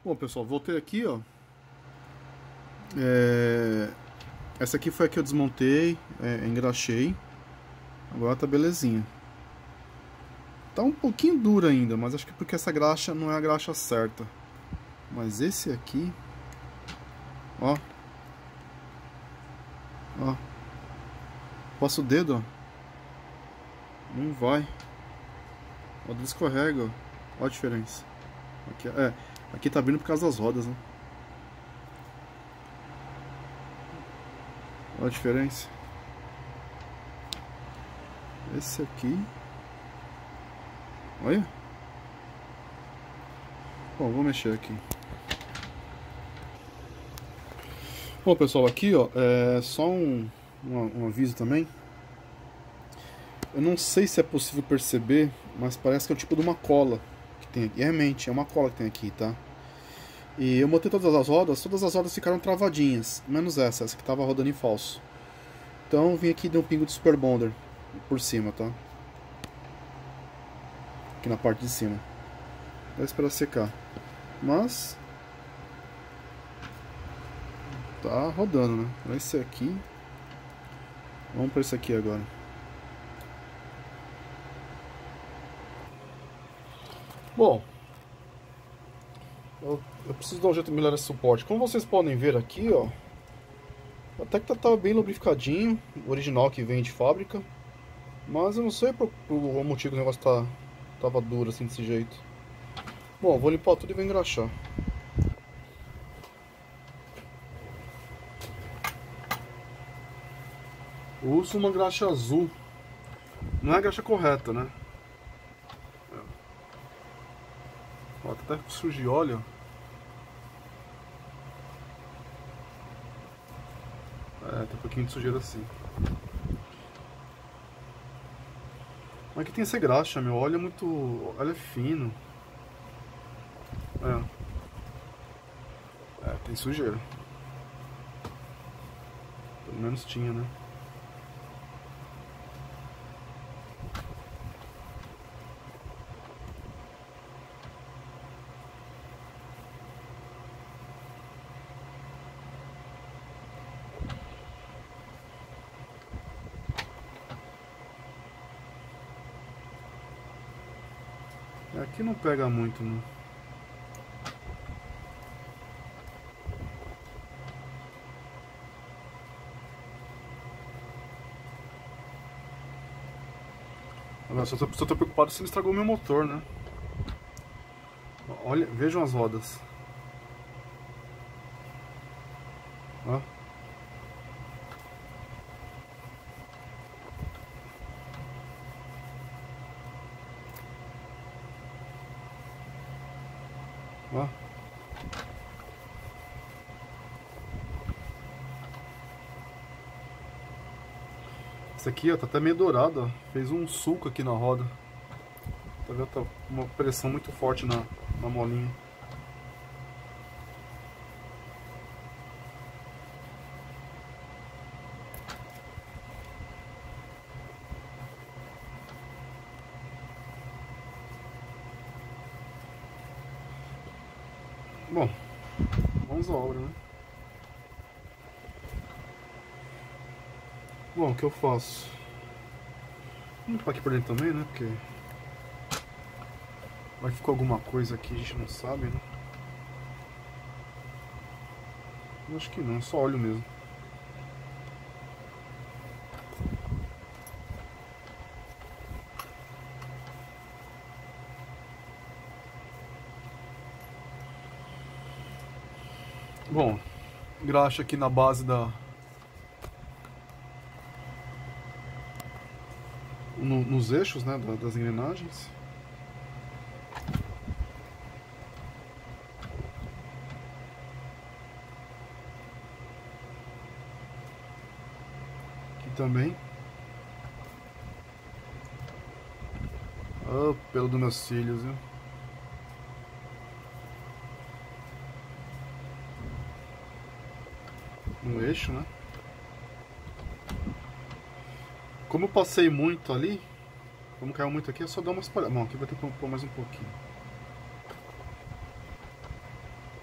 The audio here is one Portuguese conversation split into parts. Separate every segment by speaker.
Speaker 1: Bom, pessoal, voltei aqui, ó. Essa aqui foi a que eu desmontei, engraxei. Agora tá belezinha. Tá um pouquinho dura ainda, mas acho que porque essa graxa não é a graxa certa. Mas esse aqui, ó. Ó. Passa o dedo, ó. Não vai. Ó, escorrega, ó. Ó a diferença. Aqui, aqui tá abrindo por causa das rodas, né? Olha a diferença. Esse aqui. Olha. Bom, vou mexer aqui. Bom, pessoal, aqui, ó, só um aviso também. Eu não sei se é possível perceber, mas parece que é o tipo de uma cola que tem aqui. Realmente, é uma cola que tem aqui, tá? E eu botei todas as rodas ficaram travadinhas, menos essa que tava rodando em falso. Então eu vim aqui e dei um pingo de Super Bonder por cima, tá? Aqui na parte de cima. Vai esperar secar. Mas tá rodando, né? Esse aqui. Vamos para esse aqui agora. Bom, eu preciso dar um jeito de melhorar esse suporte. Como vocês podem ver aqui, ó, até que tá bem lubrificadinho, o original que vem de fábrica. Mas eu não sei por qual motivo o negócio tava duro assim desse jeito. Bom, vou limpar tudo e vou engraxar. Eu uso uma graxa azul. Não é a graxa correta, né? Ó, tá até sujo de óleo. Tem um pouquinho de sujeira assim. Mas aqui tem essa graxa, meu. Óleo é muito... óleo é fino. Tem sujeira. Pelo menos tinha, né? Aqui não pega muito, né? Agora, só tô preocupado se ele estragou meu motor, né? Olha, vejam as rodas. Ó. Ó. Esse aqui, ó, tá até meio dourado, ó. Fez um sulco aqui na roda. Tá vendo? Tá uma pressão muito forte na molinha. Bom, vamos à obra, né? Bom, o que eu faço? Vou limpar aqui por dentro também, né? Porque vai que ficou alguma coisa aqui, a gente não sabe, né? Eu acho que não, é só óleo mesmo. Bom, graxa aqui na base nos eixos, né, das engrenagens. Aqui também. Oh, pelo dos meus cílios, viu? No eixo, né? Como eu passei muito ali, como caiu muito aqui, é só dar uma espalhada. Bom, aqui vai ter que pôr mais um pouquinho.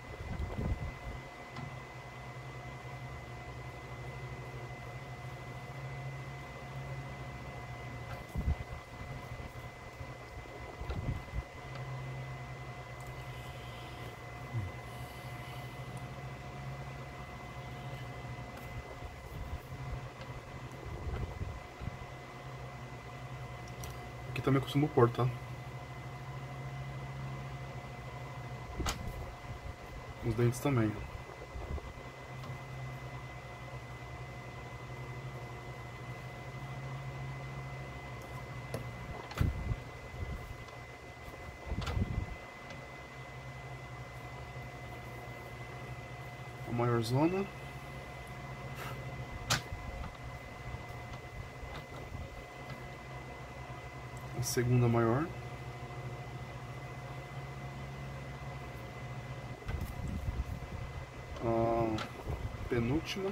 Speaker 1: Aqui também costumo pôr, tá? Os dentes também. A maior zona. A segunda maior. A penúltima.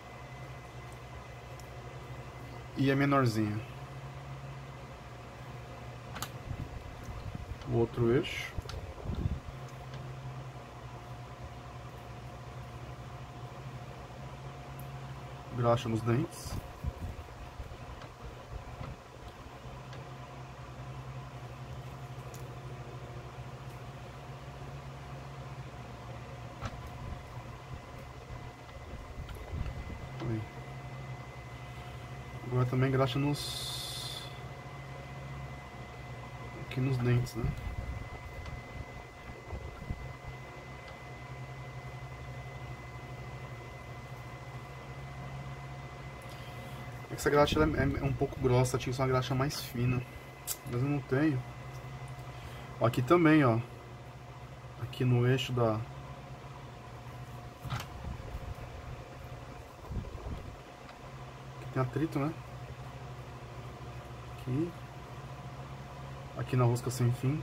Speaker 1: E a menorzinha. O outro eixo. Graxa nos dentes. Aí. Agora também graxa nos... aqui nos dentes, né? Essa graxa é um pouco grossa, tinha que ser uma graxa mais fina, mas eu não tenho. Ó, aqui também, ó, aqui no eixo da... aqui tem atrito, né? Aqui na rosca sem fim.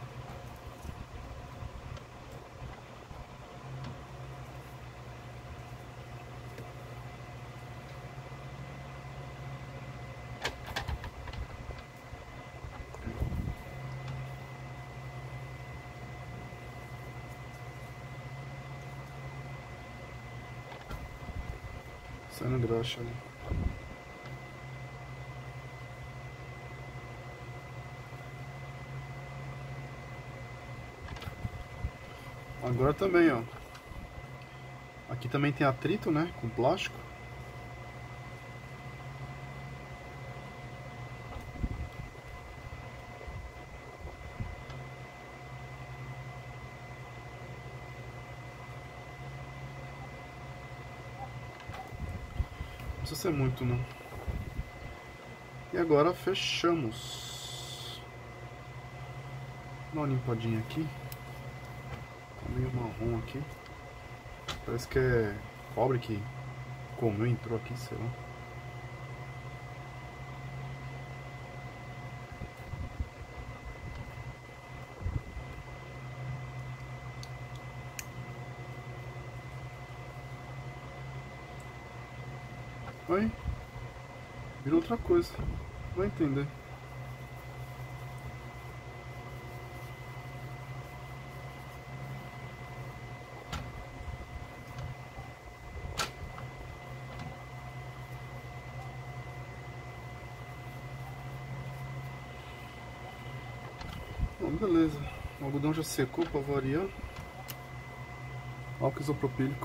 Speaker 1: Saindo graxa ali. Agora também, ó. Aqui também tem atrito, né? Com plástico. Não precisa ser muito, não. E agora fechamos. Dá uma limpadinha aqui. Tá meio marrom aqui. Parece que é cobre que comeu, entrou aqui, sei lá. Aí, virou outra coisa. Vai entender. Bom, beleza. O algodão já secou para variar. Álcool isopropílico.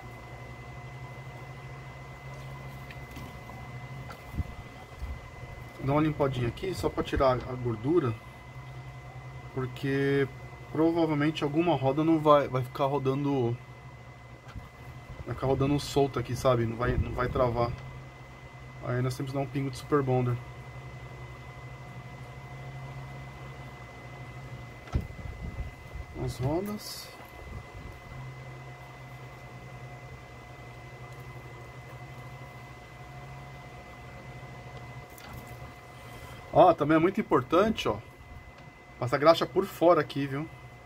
Speaker 1: Dá uma limpadinha aqui só para tirar a gordura, porque provavelmente alguma roda não vai ficar rodando, solta aqui, sabe? Não vai travar. Aí nós temos que dar um pingo de Super Bonder. As rodas. Ó, também é muito importante, ó, passar graxa por fora aqui, viu?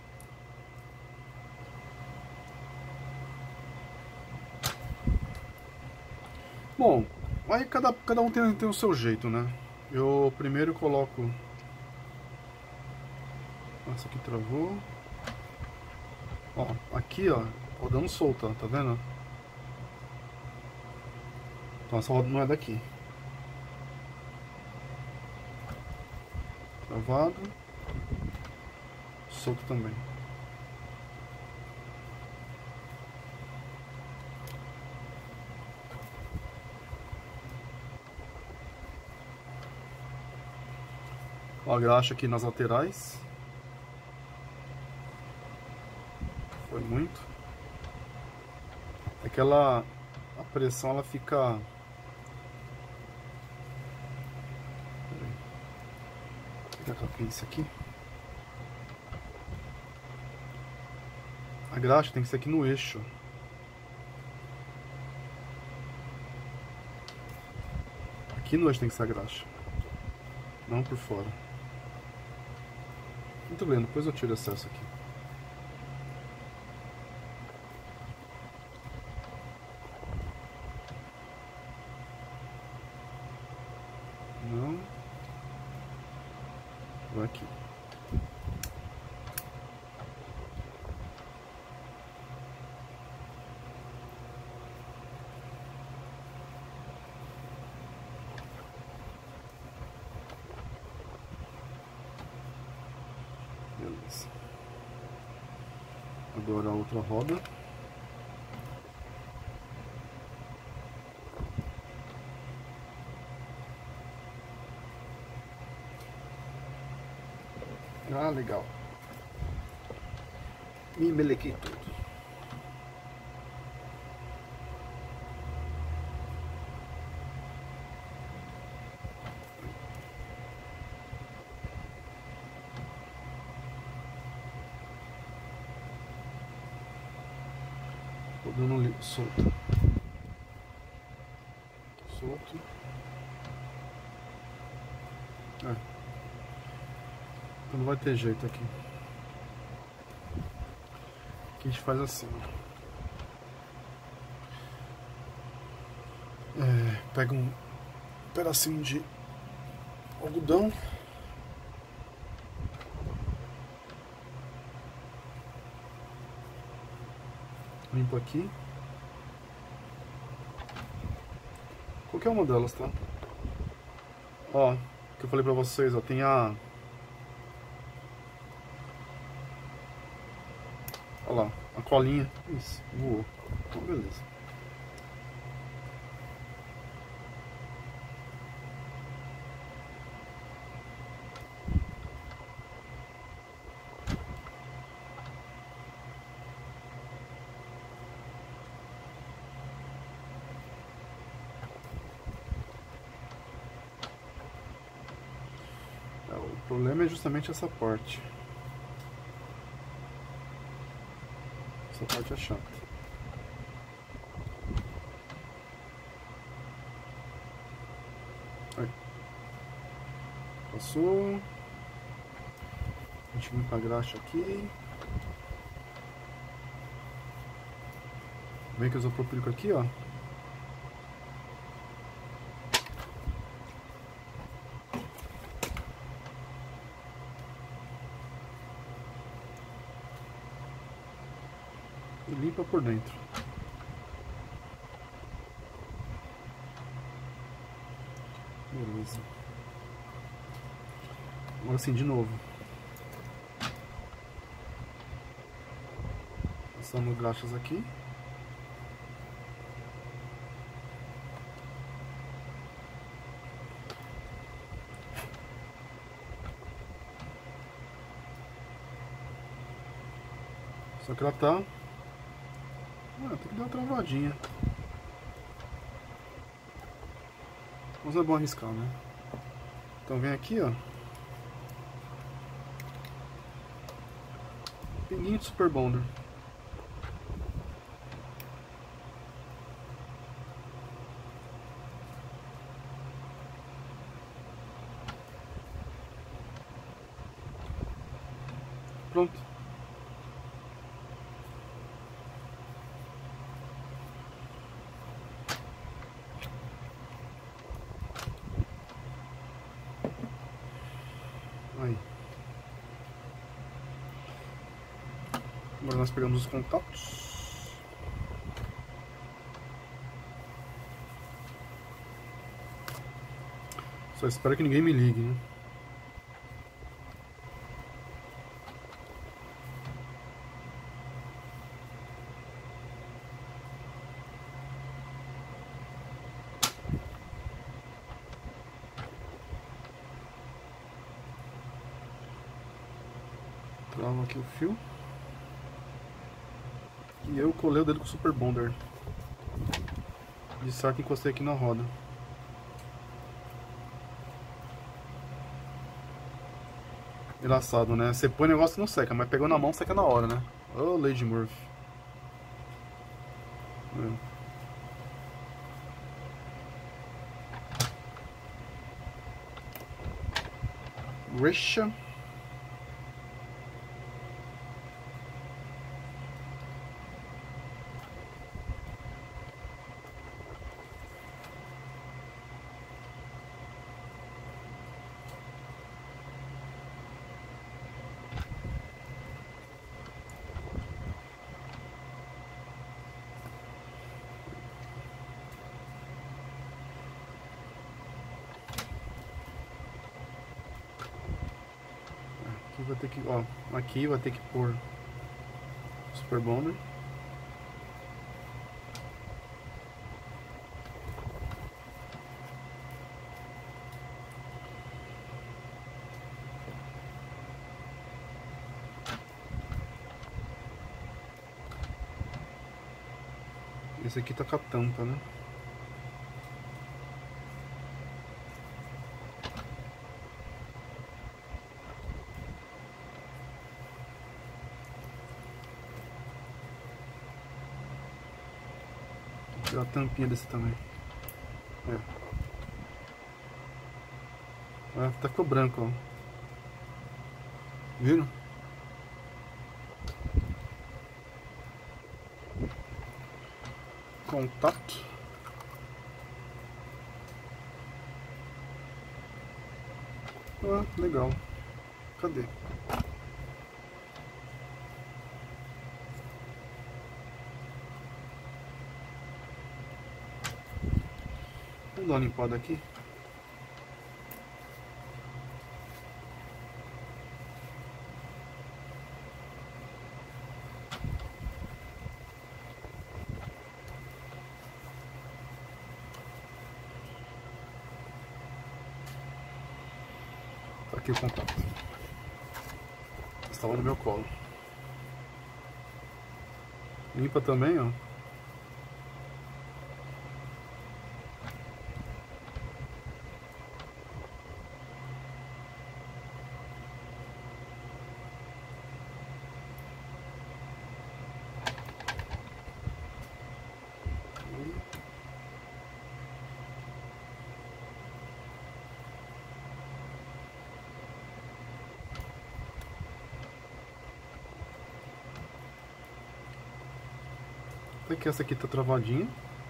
Speaker 1: Bom, aí cada um tem o seu jeito, né? Eu primeiro coloco... Essa aqui travou. Ó, aqui, ó, rodando solta, tá vendo? Então essa roda não é daqui. Travado. Solto também. Ó, a graxa aqui nas laterais. Foi muito. Aquela... A pressão ela fica... Vou pegar a pinça aqui. A graxa tem que ser aqui no eixo. Aqui no eixo tem que ser a graxa. Não por fora. Muito bem, depois eu tiro o excesso aqui. Não. Vai aqui. Beleza. Agora a outra roda. Ah, legal. Me melequei tudo. Tô dando solto. Solto. É. Então não vai ter jeito aqui. Aqui a gente faz assim. Pega um pedacinho de algodão. Limpo aqui. Qualquer uma delas, tá? Ó, que eu falei pra vocês, ó, tem a... Olha lá, a colinha. Isso, voou. Então, beleza. O problema é justamente essa parte. Essa parte é chata. Aí. Passou. A gente limpa a graxa aqui. Vem que eu isopropílico aqui, ó. E limpa por dentro. Beleza. Agora sim, de novo. Passamos graxas aqui. Só que ela tá... tem que dar uma travadinha. Mas é bom arriscar, né? Então vem aqui, ó. Pinguinho de Super Bonder. Pronto. Aí. Agora nós pegamos os contatos. Só espero que ninguém me ligue, né? Trava aqui o fio. E eu colei o dedo com o Super Bonder. De saco encostei aqui na roda. Engraçado, né? Você põe o negócio e não seca, mas pegou na mão, seca na hora, né? Ô, Lady Murphy. Risha. Aqui vai ter que, ó, aqui vai ter que pôr Super Bonder. Esse aqui tá com a tampa, né? Tirar a tampinha desse também. Tá ficou branco, ó. Viram? Contato. Legal. Cadê? Vamos dar uma limpada aqui. Tá aqui o contato. Estava no meu colo. Limpa também, ó. Até que essa aqui tá travadinha.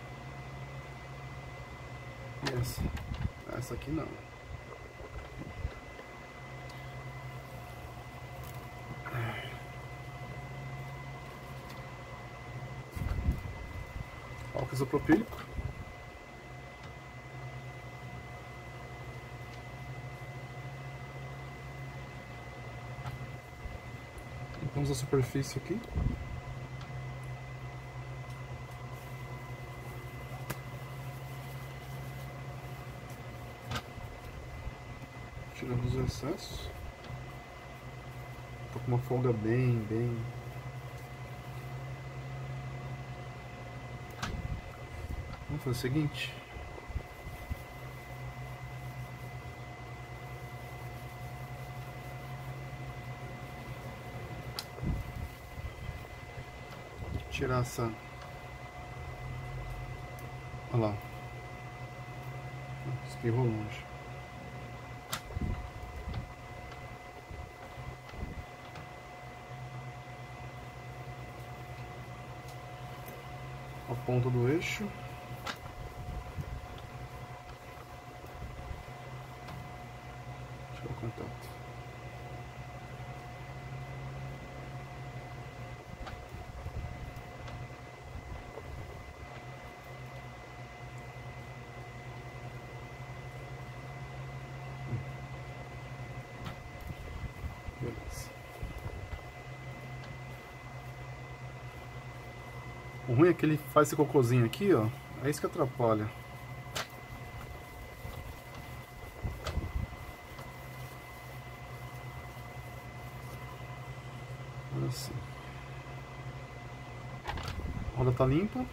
Speaker 1: E essa? Essa aqui não. Álcool isopropílico. Limpamos a superfície aqui. Tirando os excessos. Tô com uma folga bem. Vamos fazer o seguinte. Tirar essa. Olha lá. Espirrou longe. A ponta do eixo. Tirar o contato. Beleza. O ruim é que ele faz esse cocôzinho aqui, ó. É isso que atrapalha. A roda tá limpa.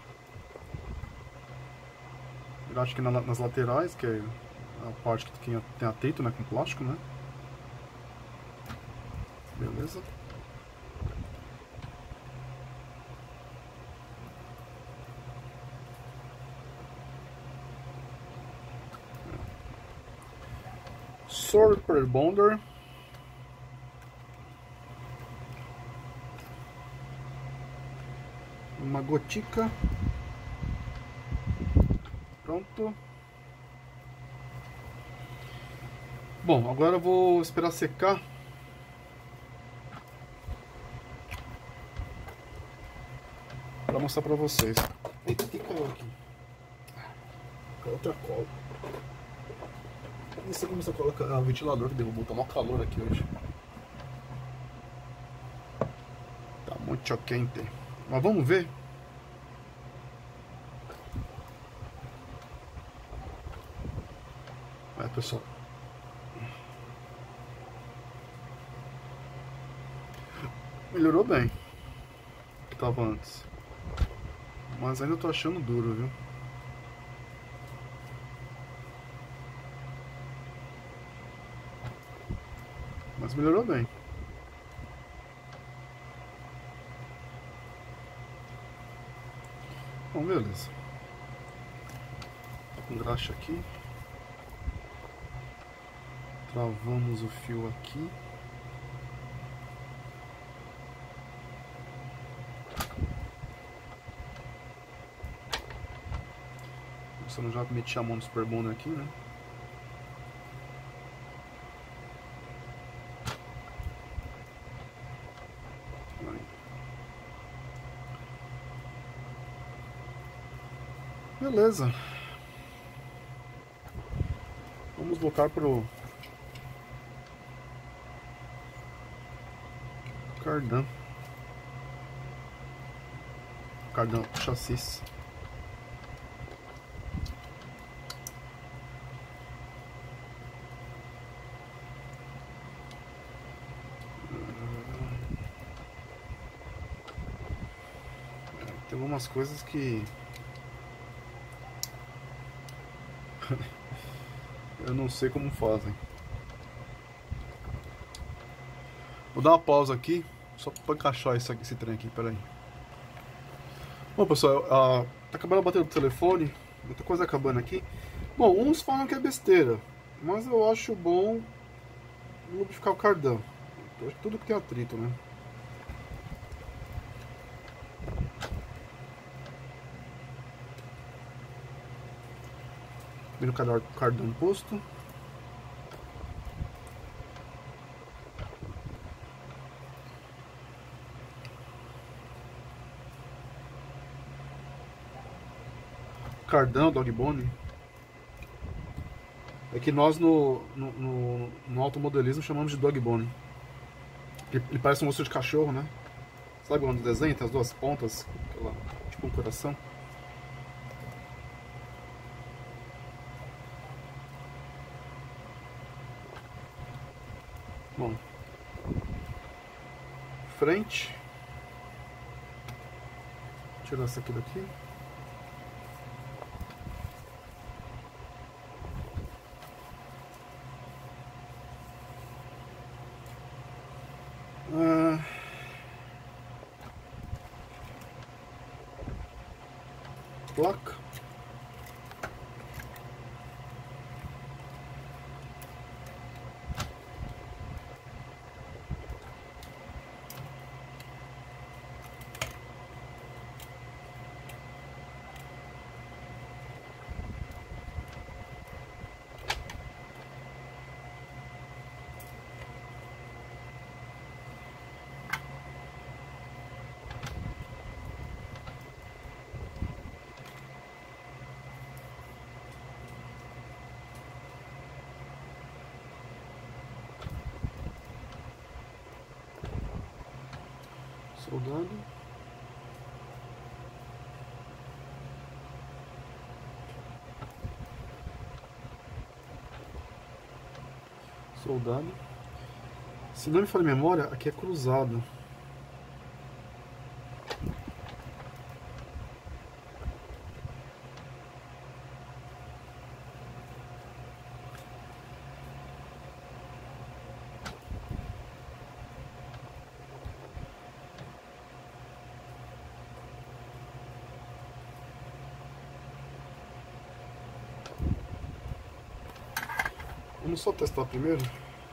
Speaker 1: Eu acho que nas laterais, que é a parte que tem atrito, né, com plástico, né? Beleza. Sorter Bonder. Uma gotica. Pronto. Bom, agora eu vou esperar secar. Pra mostrar pra vocês. Eita, que calor aqui. Outra cola. Não sei como você coloca o ventilador que derrubou. Tá mó calor aqui hoje. Tá muito quente. Mas vamos ver. Vai, pessoal. Melhorou bem o que tava antes. Mas ainda tô achando duro, viu? Mas melhorou bem. Bom, beleza. Tá com graxa aqui. Travamos o fio aqui. Eu já meti a mão no Super Bonder aqui, né? Beleza. Vamos voltar pro cardan. Cardan chassis. Tem algumas coisas que eu não sei como fazem. Vou dar uma pausa aqui, só para encaixar esse trem aqui, peraí. Bom, pessoal, tá acabando a bateria do telefone, muita coisa acabando aqui. Bom, uns falam que é besteira, mas eu acho bom lubrificar o cardan. Tudo que tem atrito, né? Vira o cardan posto. Cardan, dog bone. É que nós no automodelismo chamamos de dog bone. Ele parece um osso de cachorro, né? Sabe quando desenha? Tem as duas pontas, tipo um coração. Bom, frente. Tirar essa aqui daqui. Placa. Soldado. Soldado. Se não me falha a memória, aqui é cruzado. Vamos só testar primeiro.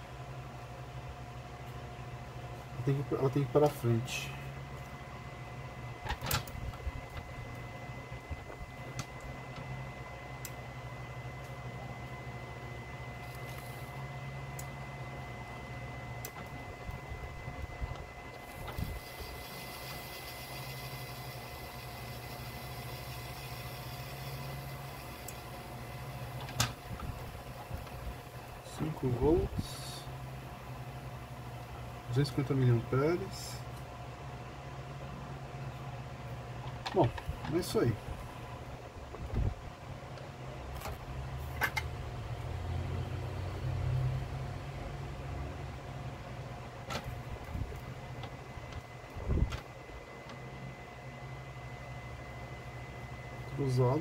Speaker 1: Ela tem que ir para frente. Volts, 250 miliamperes. Bom, é isso aí. Cruzado.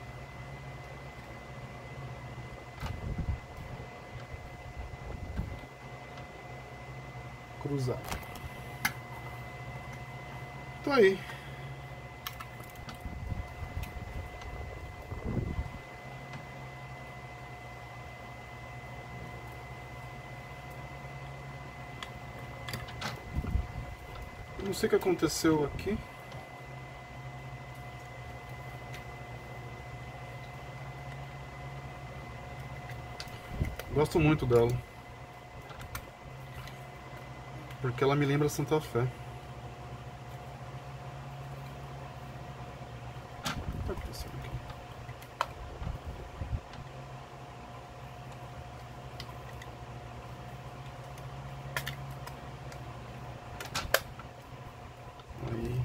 Speaker 1: Cruzado. Tá aí. Eu não sei o que aconteceu aqui. Gosto muito dela. Porque ela me lembra Santa Fé. O que tá acontecendo aqui? Aí.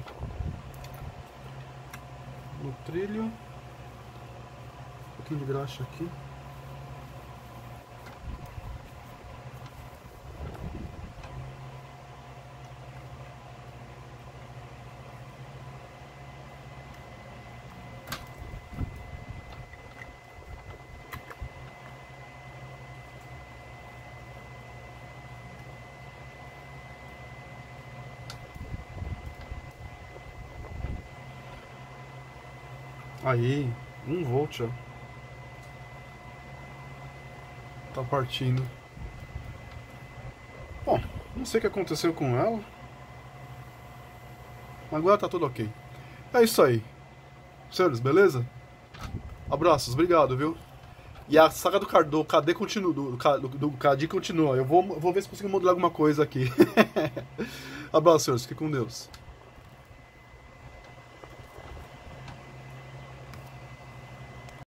Speaker 1: No trilho. Um pouquinho de graxa aqui. Aí, 1 volt já. Tá partindo. Bom, não sei o que aconteceu com ela. Agora tá tudo ok. É isso aí. Senhores, beleza? Abraços, obrigado, viu? E a saga do KD continua. Do KD continua. Eu vou ver se consigo modular alguma coisa aqui. Abraço, senhores. Fique com Deus.